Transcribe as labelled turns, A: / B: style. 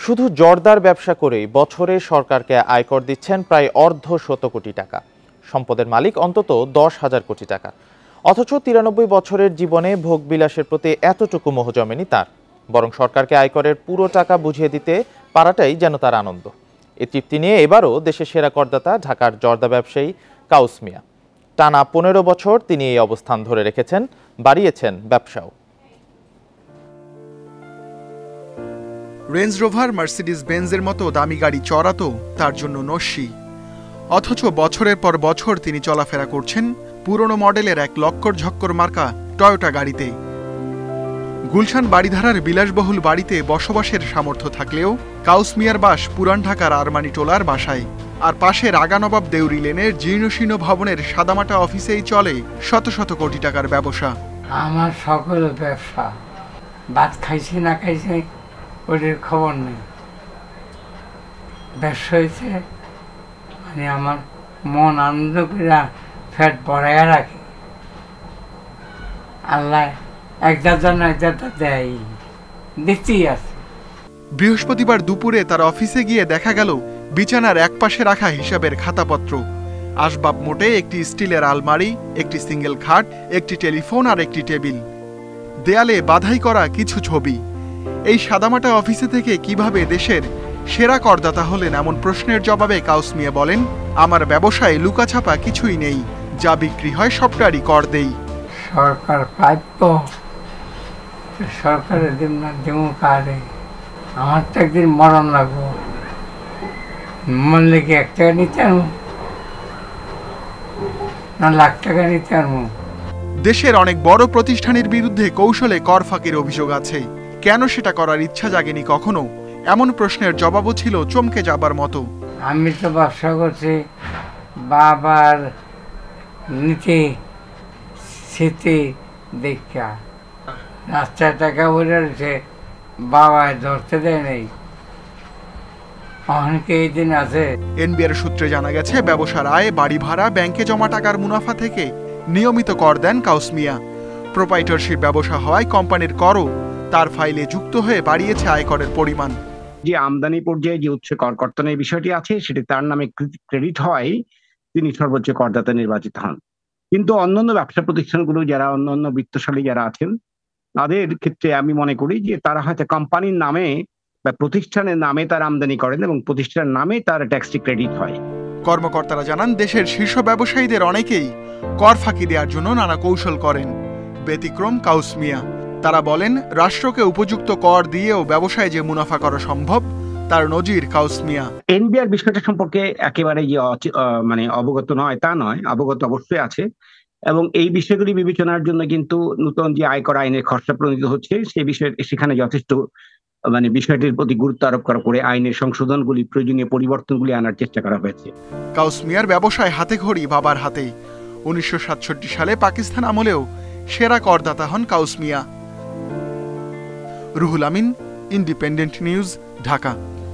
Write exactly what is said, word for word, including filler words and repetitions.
A: শুধু জর্দার ব্যবসা করেই বছরে সরকারকে আয়কর দিচ্ছেন প্রায় অর্ধ শত কোটি টাকা। সম্পদের মালিক অন্তত দশ হাজার কোটি টাকা। অথচ তিরানব্বই বছরের জীবনে ভোগবিলাসের প্রতি এতটুকু মোহ জমেনি তার। বরং সরকারকে আয়করের পুরো টাকা বুঝিয়ে দিতে পারাটাই যেন তার আনন্দ। এই তৃপ্তি নিয়ে এবারও দেশের সেরা করদাতা ঢাকার জর্দা ব্যবসায়ী কাউস মিয়া। টানা পনেরো বছর তিনি এই অবস্থান ধরে রেখেছেন, বাড়িয়েছেন ব্যবসাও।
B: রেঞ্জ রোভার, মার্সিডিজ বেঞ্জের মতো দামি গাড়ি চড়াতো তার জন্য নস্যি। অথচ বছরের পর বছর তিনি চলাফেরা করছেন পুরনো মডেলের এক লক্কর ঝক্কর মার্কা টয়োটা গাড়িতে। গুলশান বাড়িধারার বিলাসবহুল বাড়িতে বসবাসের সামর্থ্য থাকলেও কাউস মিয়ার বাস পুরান ঢাকার আরমানি টোলার বাসায়। আর পাশে রাগা নবাব দেউরি লেনের জীর্ণশীর্ণ ভবনের সাদামাটা অফিসেই চলে শত শত কোটি টাকার ব্যবসা।
C: আমার সকল ব্যবসা, ভাত খাইছি না খাইছি ওদের খবর নেই। ব্যবসা হয়েছে মানে আমার মন আনন্দ করে ফ্যাট বড়াইয়া রাখে। আল্লাহ একদার জন্য একদার দেয়, দেখতেই আছে।
B: বৃহস্পতিবার দুপুরে তার অফিসে গিয়ে দেখা গেল বিছানার এক পাশে রাখা হিসাবের খাতাপত্র, আসবাব মোটে একটি স্টিলের আলমারি, একটি সিঙ্গেল খাট, একটি টেলিফোন আর একটি টেবিল। দেয়ালে বাধাই করা কিছু ছবি। এই সাদামাটা অফিসে থেকে কিভাবে দেশের সেরা করদাতা হলেন এমন প্রশ্নের জবাবে কাউস মিয়া বলেন, আমার ব্যবসায় লুকাছাপা কিছুই নেই, যা বিক্রি হয় সবটারই কর দেই।
C: সরকার প্রাপ্য, সরকারের দিন না দেব কারে, আমার তো একদিন মরণ লাগবো। মরলে কি এক টাকা নিতে আনবো না লাখ টাকা নিতে আনবো?
B: দেশের অনেক বড় প্রতিষ্ঠানের বিরুদ্ধে কৌশলে কর ফাঁকির অভিযোগ আছে। কেন সেটা করার ইচ্ছা জাগেনি কখনো? এমন প্রশ্নের জবাবও ছিল চমকে যাবার মতো।
C: আমি তো ব্যবসা করছি বাবার নিতে স্মৃতি দেখা, রাস্তায় টাকা বলে রয়েছে, বাবায় ধরতে দেয় নেই। অনেকে এই দিন আছে।
B: এনবিআর সূত্রে জানা গেছে, ব্যবসার আয়, বাড়ি ভাড়া, ব্যাংকে জমা টাকার মুনাফা থেকে নিয়মিত কর দেন কাউস মিয়া। প্রোপাইটরশিপ ব্যবসা হওয়ায় কোম্পানির করও তার ফাইলে যুক্ত হয়ে বাড়িয়েছে আয়করের পরিমাণ।
D: যে আমদানি পর্যায়ে যে উচ্চ কর কর্তনের বিষয়টি আছে সেটি তার নামে ক্রেডিট হয়, তিনি সর্বোচ্চ করদাতা নির্বাচিত হন। কিন্তু অন্যান্য ব্যবসা প্রতিষ্ঠানগুলো যারা অন্যান্য বিত্তশালী যারা আছেন তাদের ক্ষেত্রে আমি মনে করি যে তারা হয়তো কোম্পানির নামে বা প্রতিষ্ঠানের নামে তার আমদানি করেন এবং প্রতিষ্ঠানের নামে তার ট্যাক্সটি ক্রেডিট হয়।
B: কর্মকর্তারা জানান, দেশের শীর্ষ ব্যবসায়ীদের অনেকেই কর ফাঁকি দেওয়ার জন্য নানা কৌশল করেন। ব্যতিক্রম কাউস মিয়া। তারা বলেন, রাষ্ট্রকে উপযুক্ত কর দিয়েও ব্যবসায় যে মুনাফা করা সম্ভব তার নজির কাউস মিয়া।
D: এনবিআর বিষয়টা সম্পর্কে একেবারে যে মানে অবগত নয় তা নয়, অবগত অবশ্যই আছে এবং এই বিষয়গুলি বিবেচনার জন্য কিন্তু নতুন যে আয়কর আইনের খসড়া প্রণীত হচ্ছে সেই বিষয়ে সেখানে যথেষ্ট মানে বিষয়টির প্রতি গুরুত্ব আরোপ করা করে আইনের সংশোধনগুলি, প্রয়োজনীয় পরিবর্তনগুলি আনার চেষ্টা করা হয়েছে।
B: কাউস মিয়ার ব্যবসায় হাতে খড়ি বাবার হাতেই। উনিশশো সাতষট্টি সালে পাকিস্তান আমলেও সেরা করদাতা হন কাউস মিয়া। Ruhul Amin, independent news, Dhaka.